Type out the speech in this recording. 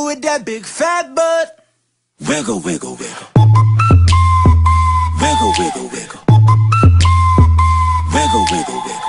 with that big fat butt. Wiggle, wiggle, wiggle. Wiggle, wiggle, wiggle. Wiggle, wiggle, wiggle.